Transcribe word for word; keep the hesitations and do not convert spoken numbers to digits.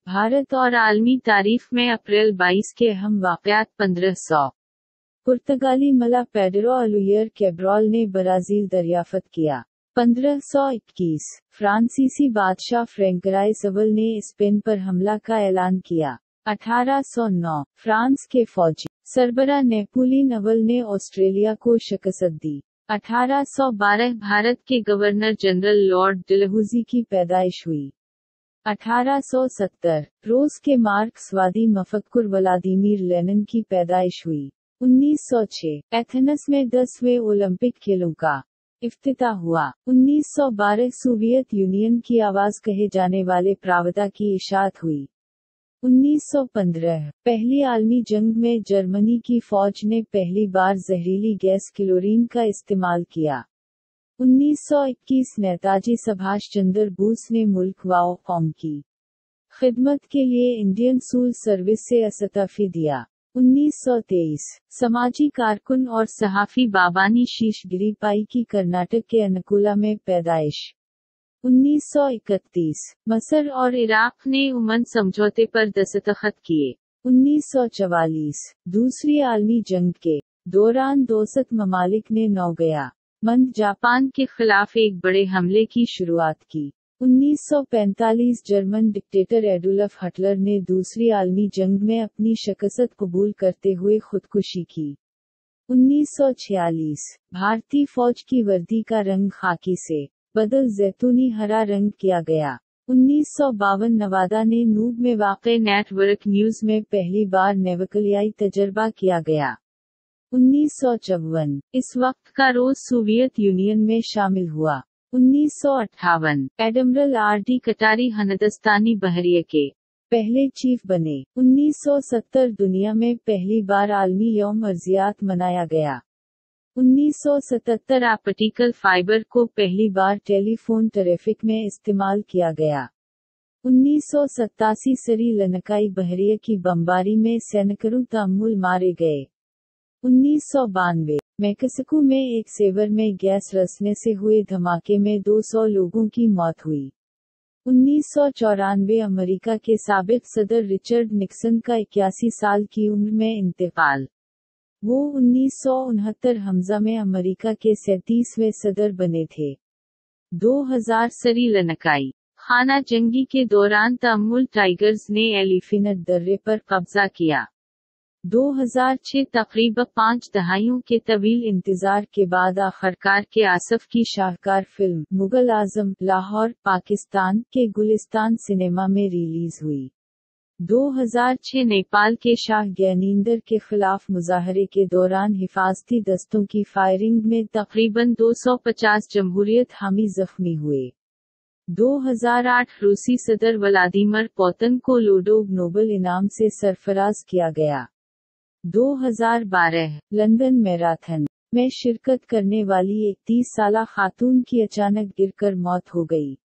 भारत और आलमी तारीख में अप्रैल बाईस के अहम वाक़यात पंद्रह सौ पुर्तगाली मला पेड्रो अलुयर कैब्रॉल ने ब्राज़ील दरियाफ्त किया। पंद्रह सौ इक्कीस फ्रांसीसी बादशाह फ्रैंकराइस अव्वल ने स्पेन पर हमला का ऐलान किया। अठारह सौ नौ फ्रांस के फौजी सरबराह नेपोलियन अव्वल ने ऑस्ट्रेलिया को शिकस्त दी। अठारह सौ बारह भारत के गवर्नर जनरल लॉर्ड डलहौजी की पैदाइश हुई। अठारह सौ सत्तर रूस के मार्क्सवादी मफक्कुर व्लादिमीर लेनिन की पैदाइश हुई। उन्नीस सौ छह एथेंस में दसवें ओलंपिक खेलों का इफ्तिताह हुआ। उन्नीस सौ बारह सोवियत यूनियन की आवाज कहे जाने वाले प्रावदा की इशाअत हुई। उन्नीस सौ पंद्रह पहली आलमी जंग में जर्मनी की फौज ने पहली बार जहरीली गैस क्लोरीन का इस्तेमाल किया। उन्नीस सौ इक्कीस नेताजी सुभाष चंद्र बोस ने मुल्क व कौम की खिदमत के लिए इंडियन सिविल सर्विस से इस्तीफा दिया। उन्नीस सौ तेईस समाजी कारकुन और सहाफ़ी बाबानी शीश गिरीपाई की कर्नाटक के अनुकुला में पैदाइश। उन्नीस सौ इकतीस मसर और इराक ने उमन समझौते पर दस्तखत किए। उन्नीस सौ चवालीस दूसरी आलमी जंग के दौरान दोस्त ममालिक ने नौगया मंद जापान के खिलाफ एक बड़े हमले की शुरुआत की। उन्नीस सौ पैंतालीस जर्मन डिक्टेटर एडोल्फ हिटलर ने दूसरी आलमी जंग में अपनी शिकस्त कबूल करते हुए खुदकुशी की। उन्नीस सौ छियालीस भारतीय फौज की वर्दी का रंग खाकी से बदल जैतूनी हरा रंग किया गया। उन्नीस सौ बावन नवादा ने नूब में वाक़े नेटवर्क न्यूज में पहली बार नेवकलियाई तजर्बा किया गया। उन्नीस सौ चौवन इस वक्त का रोज सोवियत यूनियन में शामिल हुआ। उन्नीस सौ अट्ठावन एडमिरल आर डी कटारी हिंदुस्तानी बहरिया के पहले चीफ बने। उन्नीस सौ सत्तर दुनिया में पहली बार आलमी यौम अर्जियात मनाया गया। उन्नीस सौ सतहत्तर ऑप्टिकल फाइबर को पहली बार टेलीफोन ट्रैफिक में इस्तेमाल किया गया। उन्नीस सौ सत्तासी श्रीलंकाई बहरिया की बमबारी में सैकड़ों तमुल मारे गए। उन्नीस सौ बानवे मेक्सिको में एक सेवर में गैस रसने से हुए धमाके में दो सौ लोगों की मौत हुई। उन्नीस सौ चौरानवे अमेरिका के साबिक सदर रिचर्ड निक्सन का इक्यासी साल की उम्र में इंतकाल। वो उन्नीस सौ उनहत्तर हमजा में अमेरिका के सैंतीसवें सदर बने थे। दो हज़ार श्रीलंकाई खाना जंगी के दौरान तमुल टाइगर्स ने एलिफेंट दर्रे पर कब्जा किया। दो हज़ार छह तकरीबन पाँच दहाइयों के तवील इंतजार के बाद आखिरकार के आसफ की शाहकार फिल्म मुगल आजम लाहौर पाकिस्तान के गुलिस्तान सिनेमा में रिलीज हुई। दो हज़ार छह नेपाल के शाह ज्ञानेंद्र के खिलाफ मुजाहरे के दौरान हिफाजती दस्तों की फायरिंग में तकरीबन दो सौ पचास जमहूरियत हामी जख्मी हुए। दो हज़ार आठ रूसी सदर व्लादिमीर पुतिन को लोडोग नोबल इनाम से सरफराज किया गया। दो हज़ार बारह लंदन मैराथन में शिरकत करने वाली एक तीस साला खातून की अचानक गिरकर मौत हो गई।